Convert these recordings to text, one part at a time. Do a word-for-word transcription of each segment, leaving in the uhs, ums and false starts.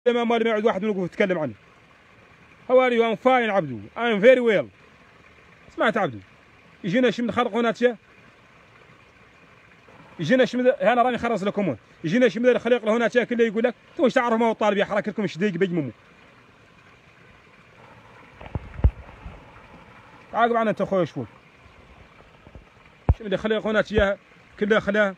ما مالي ما يعود واحد منكم يتكلم عنه. How are you? I'm fine عبدو. I'm very well. سمعت عبدو. يجينا شي من خلق هنا تشا. يجينا شي من انا راني خرص لكم هون. يجينا شي من الخليق هنا تشا كله يقول لك انتم واش تعرفوا ما هو الطالب يحرك لكم ايش دقيق بيجمموا. عاقب عنا انت خويا شوف. شي من الخليق هنا تشا كله خلاه.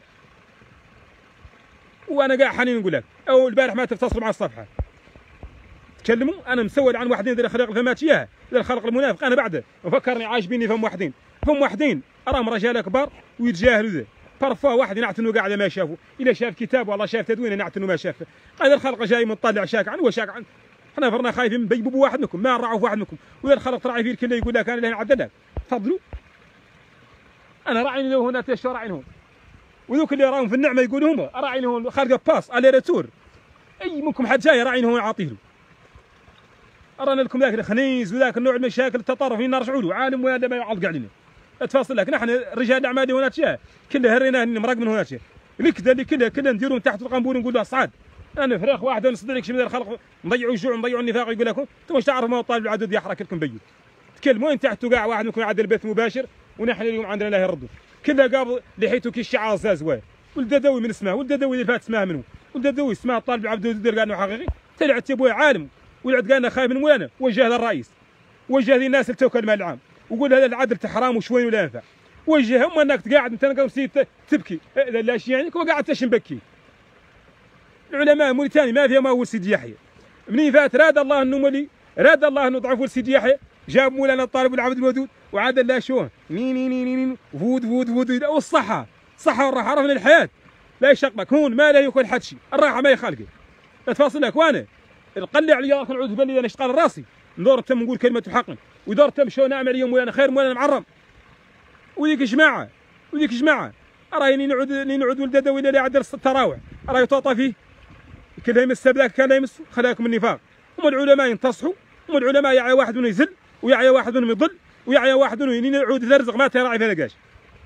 وانا قاعد حنين نقول لك او البارح ما تتصلوا مع الصفحه. تكلموا انا مسود عن واحدين ذي الخلق فمات اياها ذي الخلق المنافق انا بعده مفكرني عاجبيني فم واحدين فم واحدين اراهم رجال كبار ويتجاهلوا ذا برفا واحد ينعتنوا قاعده ما شافوا الا شاف كتاب والله شاف تدوين ينعتنوا ما شافه هذا الخلق جاي مطلع شاك عنه وشاك عن احنا فرنا خايفين بيبوا واحد منكم ما نرعوا في واحد منكم وذا الخلق تراعي فيه الكل يقول لك انا اللي نعدل لك تفضلوا انا راعيني له هنا تشو راعينهم وذوك اللي راهم في النعمه يقولوا هم راعينهم خارجه باس على ريتور اي منكم حد جاي راعينه هو يعطيه له أرانا لكم ذاك الخنيز وذاك النوع من المشاكل التطرف نرجعوا له عالم وهذا ما يعض علينا تفاصيل لك نحن رجال الاعمال هنا اشياء كلها هريناه مرق من هنا اشياء اللي كذا اللي كلها كلها نديروا من تحت القنبور نقول له صعد انا فراخ واحده نصدر لك شي من الخلق نضيعوا الجوع نضيعوا النفاق يقول لكم انتم واش تعرفوا ما هو الطالب العدد يحرك لكم بيوت تكلموا انت تحت كاع واحد منكم يعدل البث مباشر ونحن اليوم عندنا لا يردوا كلها قابل لحيته كي الشعار زازواه ولد داوي من اسمه ولد داوي اللي فات اسمه منه ولد داوي اسمه الطالب العبد يدير قال انه حقيقي طلعت ابوي عالم ولعت قالنا خايف من مولانا وجه للرئيس وجه ذي الناس اللي توكل المال العام وقول هذا العدل تحرام وشوين ولا ينفع وجههم انك قاعد انت نسيت تبكي اذا لا شيء يعني وقاعد تشم بكي العلماء موريتاني ما فيها ما هو سيدي يحيى منين فات راد الله انه مولي راد الله انه ضعفوا سيدي يحيى جاب مولانا الطالب العبد الودود وعاد لا شو ني ني ني ني فود فود فود والصحه صحه والراحه عرفنا الحياه لا يشقك هون ما لا يكون حد شيء الراحه ما يخالقه تفاصيل لك وانا القلع عليا راك نعوذ بالله انا اشتغل راسي ندور تم نقول كلمه حق ودور تم شو نعمل اليوم وانا خير وانا معرم وذيك جماعه وذيك جماعه رايني نعود نعود ولد ولا لا يعدل التراوح راي طوطه فيه كلها يمس بلاك كان لا يمس خلاكم النفاق هم العلماء ينتصحوا هم العلماء يعيا واحد منهم يزل ويعيا واحد منهم يضل ويعيا واحد منهم يعود يرزق ما تراعي في لقاش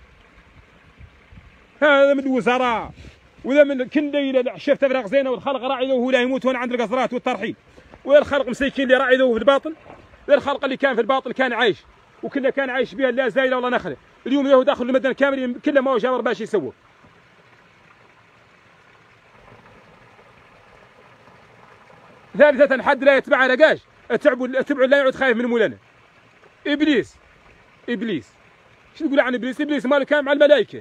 هذا من الوزراء وذا من كل ليله شفت افراغ زينه والخلق راعي وهو لا يموت وانا عند القصرات والترحيل ويا الخلق مسيكين اللي راعي في الباطل ويا الخلق اللي كان في الباطل كان عايش وكله كان عايش بها لا زايله ولا نخله اليوم يهو داخل المدن كامل كله ما هو جابر باش يسوى ثالثة حد لا يتبع لقاش اتبعوا اتبعوا لا يعود خايف من مولانا ابليس ابليس شو تقول عن ابليس ابليس ماله كان مع الملائكه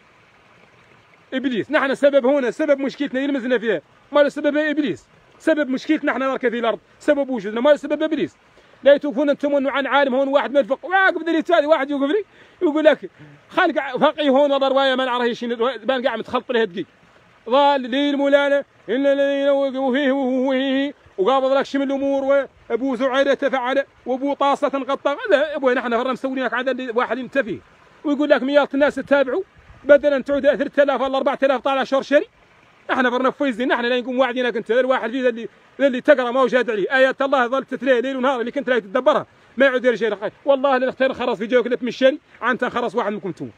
ابليس نحن سبب هنا سبب مشكلتنا يلمزنا فيها ما سبب ابليس سبب مشكلتنا احنا نركب في الارض سبب وجودنا ما سبب ابليس لا يتوفون انتم عن عالم هون واحد مدفق وعاقب ذي التالي واحد يوقف لي يقول لك خالق فقيه هون والله روايه ما نعرف ايش بان قاعد متخلط له دقيق ضال لي المولانا الا الذين وقفوا فيه وهو وقابض لك شم الامور وابو زعير تفعل وابو طاسه قطع لا ابوي نحن فرنا مسوين لك عدد واحد ينتفي ويقول لك ميات الناس تتابعوا بدلا ان تعود ثلاثة آلاف ولا أربعة آلاف طالع شهر شري احنا برنا فايزين نحن لا نقوم واعدينك انت الواحد فيه اللي اللي تقرا ما هو جاد عليه ايات الله ظل تتليه ليل ونهار اللي كنت لا تتدبرها ما يعود يرجع لك والله اللي اختار خرص في جوك من الشري عن تنخرص واحد منكم انتم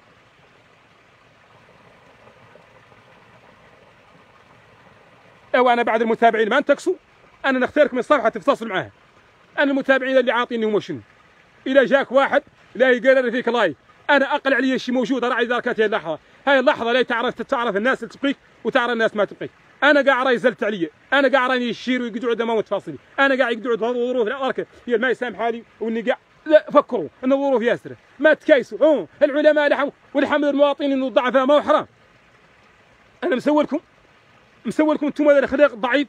او انا بعد المتابعين ما انتقصوا انا نختارك من الصفحه تفصل معاها انا المتابعين اللي عاطيني هم شنو اذا جاك واحد لا يقرر فيك لايك انا اقل علي شيء موجود راعي ذاك هي اللحظه هاي اللحظه لا تعرف تعرف الناس اللي تبقيك وتعرف الناس ما تبقيك انا قاعد راي زلت علي انا قاعد راني يشير ويقعدوا عندما ما تفاصيلي انا قاعد يقعدوا ظروف الاركه هي ما يسامح حالي واني قاعد لا فكروا ان الظروف ياسره ما تكايسوا أوه. العلماء لحم والحمد المواطنين انه الضعفاء ما هو حرام انا مسوي لكم مسوي لكم انتم هذا الخليق ضعيف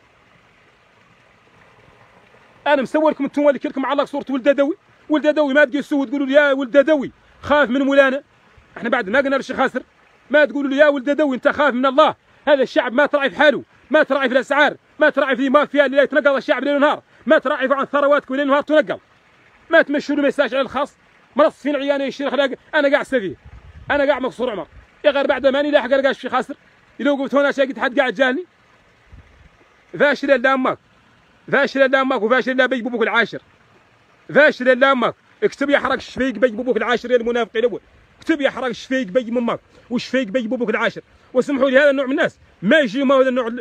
انا مسوي لكم انتم اللي كلكم معلق صوره ولد دوي ولد دوي ما تقيسوه وتقولوا لي يا ولد دوي خاف من مولانا احنا بعد ما قلنا للشيخ خاسر ما تقولوا لي يا ولد دوي انت خاف من الله هذا الشعب ما تراعي في حاله ما تراعي في الاسعار ما تراعي في ما فيها اللي يتنقل الشعب ليل ونهار ما تراعي عن ثرواتك وليل ونهار تنقل ما تمشوا له مساج على الخاص مرصفين عياني يشير خلاق انا قاعد سفيه انا قاعد مقصور عمر يا غير بعد ماني لاحق القى الشيخ خاسر لو قلت هنا شاقد حد قاعد جاني فاشل الا امك فاشل الا امك وفاشل الا بي بوبك العاشر فاشل الا امك اكتب يا حرق الشفيق بي بوبك العاشر يا المنافق الاول اكتب يا حرق الشفيق بي امك والشفيق بي بوبك العاشر واسمحوا لي هذا النوع من الناس ما يجي ما هذا النوع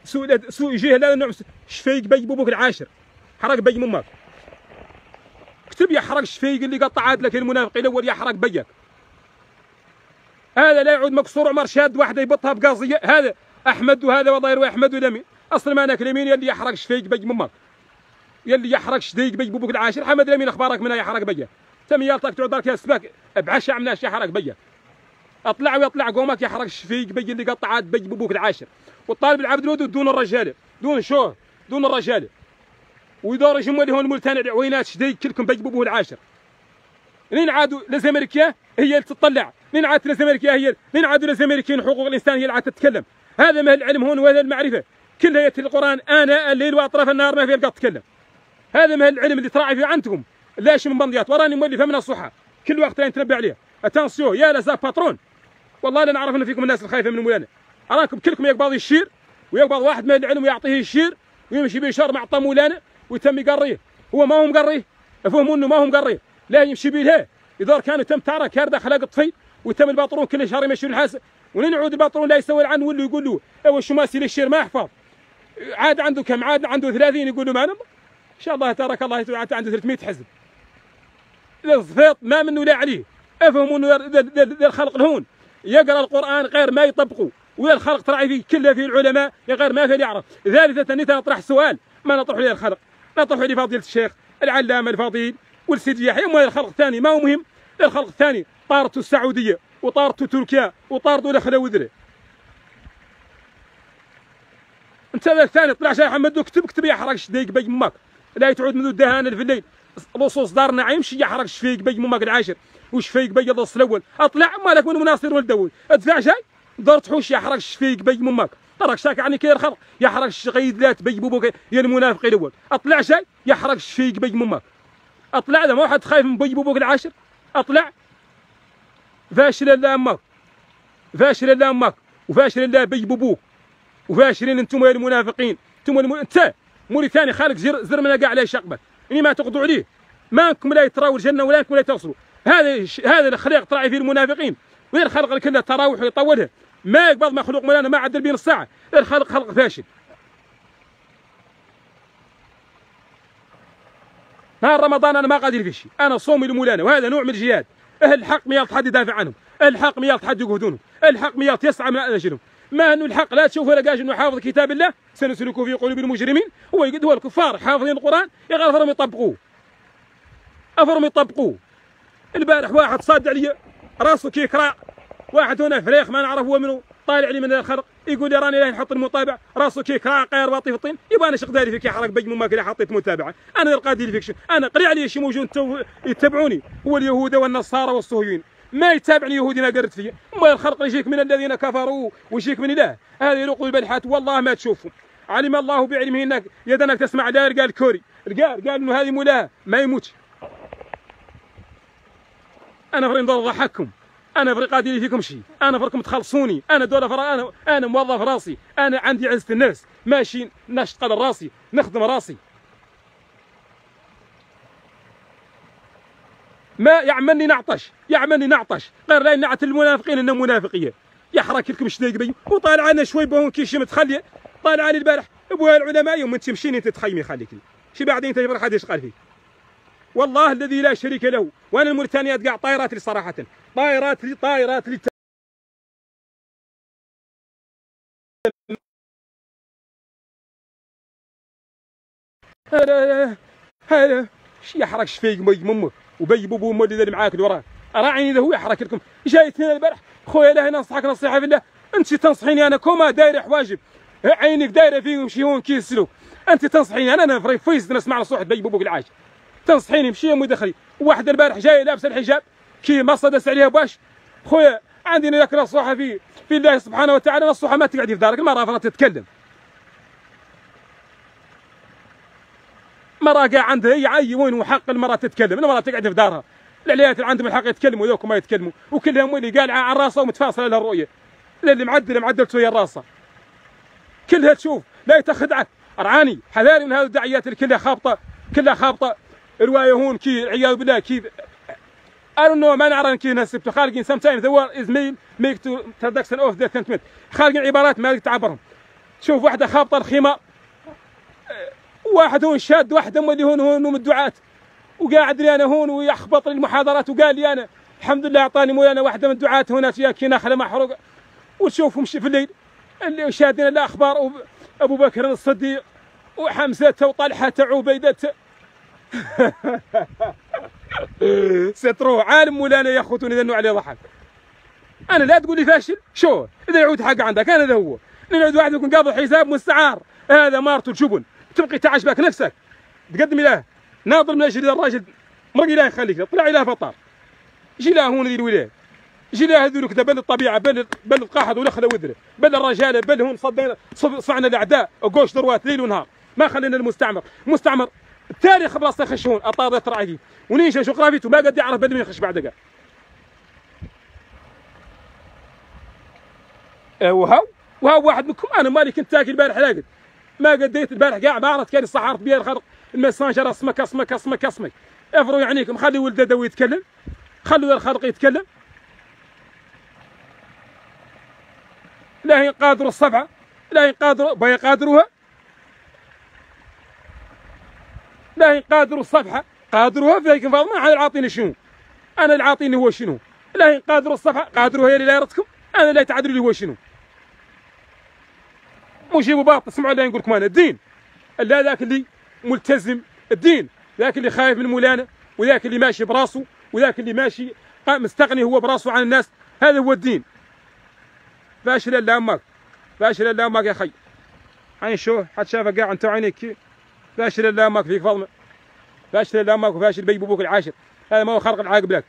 سوء سوء يجيه هذا النوع شفيق بي بوبوك العاشر حرق بي مماك اكتب يا حرق شفيق اللي قطعت لك المنافق الاول يا حرق بيك هذا لا يعود مكسور عمر شاد واحده يبطها بقاضيه هذا احمد وهذا والله يروي احمد ولمين اصلا ما ناكل يمين يلي يحرق شفيق بي مماك يلي يحرق شديق بي بوبوك العاشر حمد لمين اخبارك منها يحرق بيك تميالتك تعود دارك يا سباك بعشا عمناش يحرق بيك اطلع ويطلع قومك يحرق شفيق بي اللي قطعت بي بوبوك العاشر والطالب العبد الودود دون الرجاله دون شوه دون الرجاله ويدور يجموا اللي هون ملتان عوينات شديد كلكم بي بوبوك العاشر لين عادوا لزمركيا هي اللي تطلع لين عادت لزمركيا هي لين عادوا لزمركيين حقوق الانسان هي اللي عاد تتكلم هذا ما العلم هون وهذا المعرفه كلها يتلي القران اناء الليل واطراف النهار ما في القط تتكلم هذا ما العلم اللي تراعي فيه عندكم لاش من بنديات وراني مولفه من الصحه كل وقت نتنبه عليها اتانسيو يا لازا باترون والله لا نعرف ان فيكم الناس الخايفه من مولانا اراكم كلكم يقبض الشير ويقبض واحد من العلم ويعطيه الشير ويمشي بشر مع طا مولانا ويتم يقريه هو ما هو مقريه افهموا انه ما هو مقريه لا يمشي بيه اذا كانوا تم ترى كارده خلاق طفيل وتم الباطرون كل شهر يمشي الحاسه ولين يعود الباطرون لا يسوي عنه ولا يقول له ايوا شو ماسي للشير ما يحفظ عاد عنده كم عاد عنده ثلاثين يقول له ما ان شاء الله تبارك الله عنده ثلاثمئة حزب الزفيط ما منه لا عليه افهموا انه الخلق الهون يقرا القران غير ما يطبقوا ولا الخلق تراعي فيه كله فيه العلماء غير ما في يعرف ثالثا اني نطرح سؤال ما نطرح لي الخلق نطرح لي فضيله الشيخ العلامه الفضيل والسيدي يحيى اما الخلق الثاني ما هو مهم الخلق الثاني طارته السعوديه وطارته تركيا وطارته الاخره وذره انت الثاني طلع شيخ محمد اكتب اكتب يحرق شديق بي ماك لا تعود منذ الدهان في الليل لصوص دارنا عيمشي يحرق شفيق بي ماك العاشر وشفيق بي الضص الاول اطلع مالك من مناصر والدول ادفع شيء دار تحوش يحرق شفيق بي ماك ترك شاك يعني كي الخلق يحرق الشغيدات بي بوبوك يا المنافق الاول اطلع شيء يحرق شفيق بي ماك اطلع ذا ما واحد خايف من بي بوبوك العاشر اطلع فاشل الله امك فاشل الله امك وفاشل الله بي بوبوك وفاشلين انتم يا المنافقين انتم الم... انت موريتاني خالق زر زر من كاع عليه شقبه اني ما تقضوا عليه ما انكم لا يتراو الجنه ولا انكم لا توصلوا هذا ش... هذا الخليق طلع فيه المنافقين وين الخلق كلها تراوح ويطولها ما يقبض مخلوق مولانا ما عدل بين الساعه الخلق خلق فاشل نهار رمضان انا ما قادر في شيء انا صومي لمولانا وهذا نوع من الجهاد اهل الحق ميال حد يدافع عنهم اهل الحق ميال حد يقهدونهم اهل الحق ميال يسعى من اجلهم ما انه الحق لا تشوفوا لقاش انه حافظ كتاب الله سنسلكه في قلوب المجرمين هو هو الكفار حافظين القران يغفرهم يطبقوه افرهم يطبقوه البارح واحد صاد علي راسه كي كراع واحد هنا فريخ ما نعرف هو منه طالع لي من الخلق يقول لي راني لا نحط المتابع راسه كي كراع قير باطي في الطين يبغى انا شق داري فيك يحرق بجم ما كذا حطيت متابعه انا القادي فيكشن انا قري علي شي موجود يتبعوني هو اليهود والنصارى والصهيونيين ما يتابعني يهودي ما قرت فيه ما الخلق يجيك من الذين كفروا ويجيك من الله هذه يلقوا البلحات والله ما تشوفهم علم الله بعلمه انك يدنك تسمع داير قال كوري قال قال انه هذه مولاه ما يموتش انا فري نضل ضحككم انا فري قادر فيكم شيء انا فركم تخلصوني انا دولة فرا انا انا موظف راسي انا عندي عزة النفس ماشي نشتغل راسي نخدم راسي ما يعملني نعطش يعملني نعطش غير لا نعت المنافقين انهم منافقيه يحرك لكم شديق بي وطالع لنا شوي بهون كيشي متخليه طالع لي البارح ابوها العلماء يوم انت تمشيني انت تخيمي خليك لي شي بعدين تجبر حد يشغل فيك والله الذي لا شريك له وانا الموريتانيات كاع طايرات لي صراحه طايرات لي طايرات لي هذا هذا شي يحرك شفيق بي ممك وبي بوبو مو اللي معاك اللي وراك راعيني اذا هو يحرك لكم جاي اثنين البارح خويا لا ننصحك نصيحه في الله انت تنصحيني انا كوما داير حواجب عينك دايره فيه ومشي هون كي السلوك انت تنصحيني انا انا فري فيس نسمع نصوحه بي بوبو العاش تنصحيني مشي يا مدخلي واحد البارح جاي لابس الحجاب كي مصدس عليها باش خويا عندنا ذاك نصوحه في في الله سبحانه وتعالى نصوحه ما تقعدي في دارك المراه فرات تتكلم مرأة قاع عندها هي عي وين وحق المرأة تتكلم، المرأة تقعد في دارها، العليات اللي عندهم الحق يتكلموا ذوك ما يتكلموا، وكلهم اللي قال عن راسه ومتفاصلة لها الرؤية، اللي معدل معدلته ويا راسه. كلها تشوف لا يتخدعك، رعاني حذاري من هذه الدعيات اللي كلها خابطة، كلها خابطة، رواية هون كي عياذ بالله كي I don't know ما نعرف كي نسبته خالقين sometimes the word is made make to traduction of the sentiment، خالقين عبارات ما تعبرهم. شوف واحده خابطه الخمار، واحد هون شاد واحده مولي هون هون من الدعاة، وقاعد لي انا هون ويحبط لي المحاضرات، وقال لي انا الحمد لله اعطاني مولانا واحده من الدعاة هنا فيها كي نخله محروقه، وتشوفهم في الليل اللي شادين الاخبار، ابو بكر الصديق وحمزه وطلحه وعبيده ستروه عالم مولانا يا اخوتون اذا انه عليه ضحك. انا لا تقول لي فاشل، شو اذا يعود حق عندك انا ذا هو، نعود واحد يكون قابض حساب مستعار، هذا مارته الجبن، تبقي تعجبك نفسك تقدم له ناظر من اجل الراجل مرقي لا يخليك، طلع له فطار، جي له هون ذي الولايات، جي له هذول كذا بل الطبيعه بل بل القاحض ونخله وذره، بل الرجاله بل هون صدينا صفعنا الاعداء وقوش ذروات ليل ونهار، ما خلينا المستعمر، المستعمر التاريخ بلاصه يخشون اطار تراعي ونيشه شو قرابيته ما قد يعرف بل من يخش بعد قال. وهو وهو واحد منكم، انا مالي كنت تاكل البارح راقد، ما قديت البارح قاع ما عرفت كان الصحارة بيا الخرق المسانجر اسمك اسمك اسمك اسمك افروا يعنيكم، خلي ولده دو يتكلم، خلوا الخلق يتكلم. لا يقادروا الصفعه، لا يقادروا بيقادروها، لا يقادروا الصفحه قادروها فيكم فاضل ما حد العاطيني شنو، انا اللي عاطيني هو شنو، لا يقادروا الصفحه قادروها هي اللي لا يردكم، انا لا تعدلوا لي هو شنو. مش يبوا باطل اسمعوا لا نقول لكم انا الدين، لا ذاك اللي ملتزم الدين، ذاك اللي خايف من مولانا، وذاك اللي ماشي براسه، وذاك اللي ماشي مستغني هو براسه عن الناس، هذا هو الدين. فاشل الا امك، فاشل الا امك يا خي. عين شو حد شافك قاع انت عينيك، فاشل الا امك فيك فضل، فاشل الا امك وفاشل بي بوك العاشر، هذا ما هو خرق العاقب لك.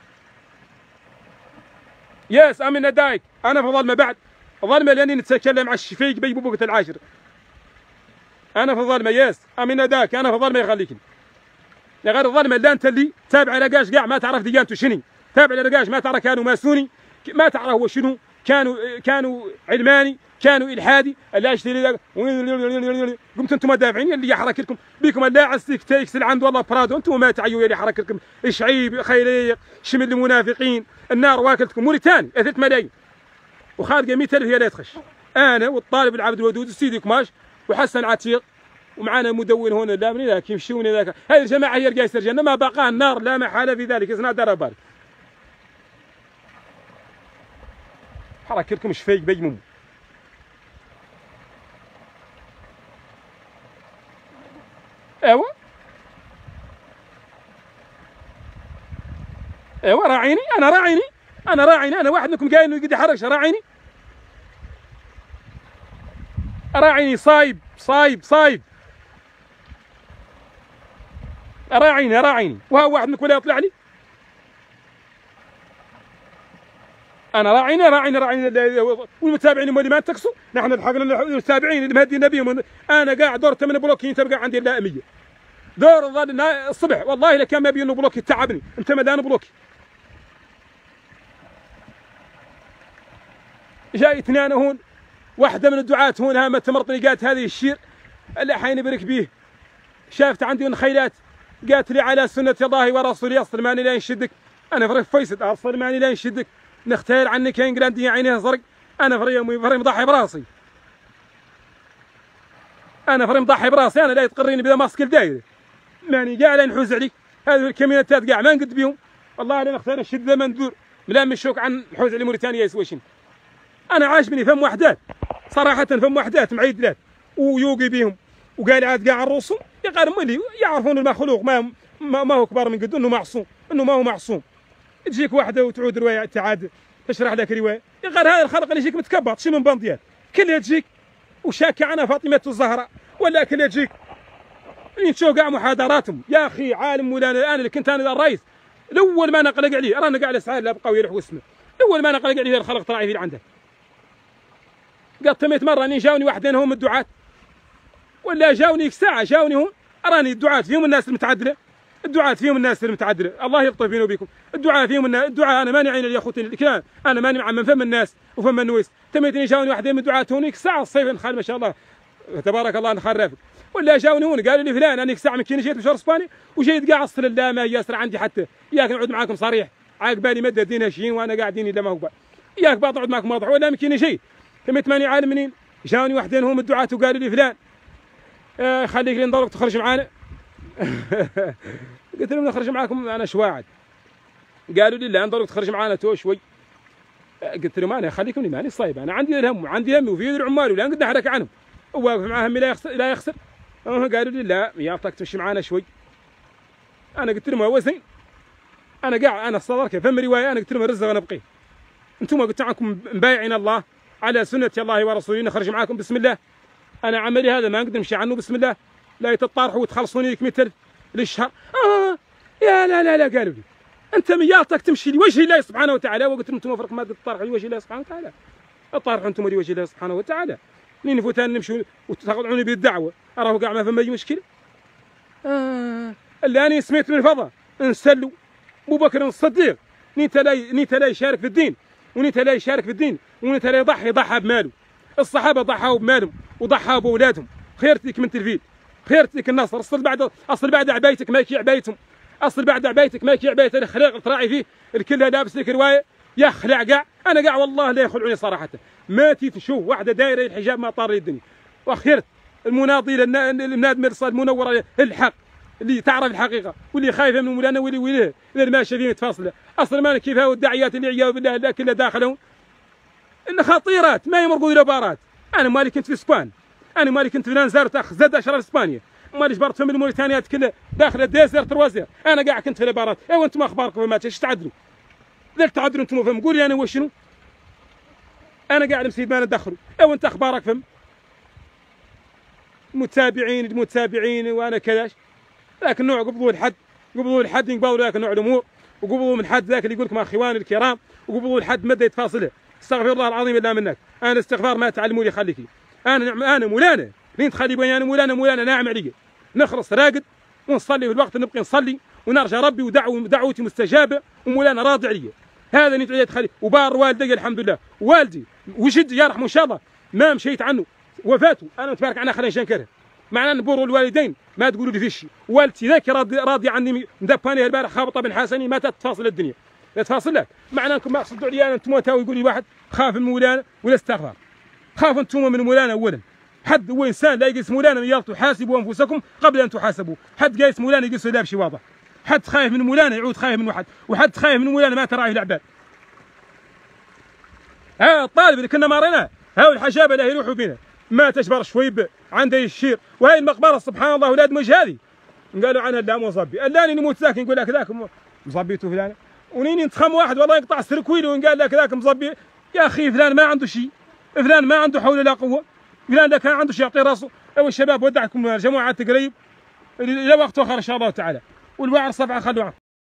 ياس امين دايك انا في ظلمه بعد، ظلمه لاني نتكلم على الشفيق بي بوك العاشر. انا في الظلمه ياس امين داك انا في الظلمه يخليك. يا غير الظلمه اللي انت اللي تابع لقاش قاع ما تعرف ديانته شنو، تابع لقاش ما تعرف كانوا ماسوني، ما تعرف هو شنو، كانوا كانوا علماني، كانوا الحادي، لا اشتري قمت انتم دافعين اللي يحرك لكم بكم اللاعب تكسل عند والله برادو، انتم ما تعيوا اللي يحرك لكم شعيب خيريق شمل المنافقين، النار واكلتكم موريتاني ثلاث ملايين وخارجه مئة ألف هي لا تخش. انا والطالب العبد الودود السيدي كماش وحسن عتيق ومعنا مدون هنا لا من ذاك يمشون ذاك، هذه الجماعه هي رقايس الجنه ما بقى النار لا محاله في ذلك اسنا دار بارك. حرك لكم شفيق بيمم. ايوا ايوا راعيني انا راعيني انا راعيني انا واحد منكم قايل انه يقدر يحركش راعيني راعيني صايب صايب صايب راعيني راعيني وها واحد منكم ولا يطلع لي انا راعيني راعيني راعيني والمتابعين اللي ما تكسوا نحن لحقنا المتابعين اللي مهدينا بهم. انا قاعد دور ثمان بلوكين تبقى عندي لا مية دور ظل الصبح والله الا كان ما بي انه بلوكي تعبني انت مدان بلوكي. جاي اثنين هون واحده من الدعاة هون هامه تمرطني قالت هذه الشير اللي حين برك بيه شافت عندي من خيلات قالت لي على سنه الله ورسوله اصل ماني لا ينشدك انا فريق فيصل اصل ماني لا ينشدك نختار عنك كاين قراندي عينيها زرق انا فريق فريق مضحي براسي انا فريق مضحي براسي انا لا تقريني بلا ماسك الدايره ماني كاع لا نحوز عليك هذه الكمينات كاع ما نقد بهم والله انا نختار الشده ما ندور ملام الشوك عن الحوز على موريتانيا يسوى شنو. انا عاجبني فم وحدات صراحه فم وحدات معيدلات ويوقي بهم وقال عاد كاع الرسوم يقال ملي يعرفون المخلوق ما ما, ما هو كبار من قد انه معصوم انه ما هو معصوم. تجيك واحده وتعود روايه تعاد تشرح لك روايه يقال هذا الخلق اللي يجيك متكبر شي من بنديات كلها تجيك وشاكي عنها فاطمه الزهراء ولا كلها تجيك اللي نشوف كاع محاضراتهم يا اخي عالم مولانا الان اللي كنت انا الرئيس الاول ما نقلق عليه رانا قاعد اسعار لا بقاو يلحقوا اسمه الاول ما نقلق عليه الخلق طلع في عندك قلت مئة مره اني جاوني واحدين هم الدعاة ولا جاوني ساعه جاوني هم اراني الدعاة فيهم الناس المتعدله الدعاة فيهم الناس المتعدله الله يلطف بيني وبيكم الدعاة فيهم الناس الدعاة انا ماني عين يا اخوتي الكلام انا ماني مع من فم الناس وفم النويس تميتني جاوني واحدين من الدعاة هونيك ساعه الصيف نخال ما شاء الله تبارك الله نخال رافق ولا جاوني هون قالوا لي فلان انا ساعه من جيت مشوار اسباني وجيت قاع اصل لا ما ياسر عندي حتى ياك نقعد معاكم صريح عاق بالي مدة دينا شيء وانا قاعدين الا ما هو ياك بقعد معاكم واضح ولا يمكن شيء تميت ماني عالم منين جاني واحدين هم الدعاة وقالوا لي فلان آه خليك لين ضرورك تخرج معانا. قلت لهم نخرج معاكم انا شواعد. قالوا لي لا ضرورك تخرج معانا تو شوي. قلت لهم انا خليكم لي ماني صايب، انا عندي الهم وعندي همي وفي عمالي ولا نقدر نحرك عنهم، واقف مع همي لا يخسر لا يخسر. قالوا لي لا يعطيك تمشي معانا شوي. انا قلت لهم هو زين، انا قاعد انا صدر كيف فهم روايه، انا قلت لهم الرزق انا بقيه، انتم قلت عنكم مبايعين الله على سنه الله ورسوله نخرج معاكم بسم الله. انا عملي هذا ما نقدر نمشي عنه بسم الله، لا تتطارحوا وتخلصوني لك مثل للشهر. اه يا لا لا لا قالوا لي انت مياطك تمشي لوجه الله سبحانه وتعالى، وقلت لهم انتم فرق ما تطارحوا لوجه الله سبحانه وتعالى، اطارحوا انتم لوجه الله سبحانه وتعالى. لين فوتان نمشوا وتقطعوني بالدعوه، اراه كاع ما فما اي مشكله. آه اللي انا سمعت من الفضاء نسلوا ابو بكر الصديق نيت لا نيت لا يشارك في الدين، ونيت لا يشارك في الدين، ونيت لا يضحي ضحى بماله. الصحابه ضحوا بمالهم وضحوا باولادهم، خيرتك من تلفيل، خيرتك النصر. اصل بعد اصل بعد عبايتك ما يكي عبايتهم، اصل بعد عبايتك ما يكي عبايت الخليق تراعي فيه الكل لابس لك روايه يا خلع كاع. انا كاع والله لا يخلعوني صراحه، ما تيت نشوف واحده دايره الحجاب ما طار لي الدنيا. واخيرت المناضله الناد مرصاد المنوره الحق اللي تعرف الحقيقه واللي خايفه من مولانا واللي ويليه اللي ماشيه فيه متفاصله. اصلا ما كيف هاو الداعيات اللي عياذ بالله لا كلها داخلهم ان خطيرات ما يمرقوا الى بارات. انا مالي كنت في اسبان، انا مالي كنت في لانزارت اخ زاد اشرار اسبانيا، مالي جبرت فم الموريتانيات كلها داخل الديزر تروازير. انا قاعد كنت في البارات. ايوا انتم اخباركم ما ايش تعدلوا؟ ذاك تعدلوا انتم فهم. قولي انا وشنو؟ انا قاعد مسيب ما ندخلوا. ايوا انت اخبارك فهم؟ متابعين المتابعين وانا كذاش ذاك النوع قبضوا الحد، قبضوا الحد يقبضوا ذاك النوع الامور، وقبضوا من حد ذاك اللي يقول لكم اخواني الكرام، وقبضوا الحد مدى يتفاصله. استغفر الله العظيم الا منك. انا استغفار ما تعلموا لي خليك لي. انا انا مولانا لين تخلي بيني انا مولانا مولانا ناعم علي. نخلص راقد ونصلي في الوقت نبقي نصلي ونرجى ربي ودعو دعوتي مستجابه ومولانا راضي علي. هذا اللي تعيد تخلي. وبار والدي الحمد لله، والدي وجدي يرحمه ان شاء الله ما مشيت عنه وفاته انا متبارك عنها خلينا نشنكرها. معناه نبور الوالدين ما تقولوا لي فيش. والدتي ذاك راضي راضي عني مدباني البارح خابطه بن حسني ما تتفاصل الدنيا، لا تفاصل لك. معناه انكم ما تصدوا عليا انتم تاو يقول لي واحد خاف من مولانا ولا استغفر. خاف انتم من مولانا اولا. حد هو انسان لا يقيس مولانا يلطوا حاسبوا انفسكم قبل ان تحاسبوا. حد قايس مولانا يقيس لا بشي واضح. حد خايف من مولانا يعود خايف من واحد، وحد خايف من مولانا ما تراعي العباد. ها الطالب اللي كنا ماريناه هاو الحجابه اللي يروحوا بنا ما تجبر شويب عنده الشير. وهي المقبره سبحان الله ولاد مش هذه قالوا عنها لا مصبي. اللاني نموت ذاك نقول لك ذاك مصبيته فلان، ونيني نتخم واحد والله يقطع سركويل وقال لك ذاك مصبي. يا اخي فلان ما عنده شيء، فلان ما عنده حول ولا قوه، فلان ده كان عنده شيء يعطي راسه. او الشباب ودعكم جماعه قريب الى وقت اخر ان شاء الله تعالى، والوعر صفعه خلوها.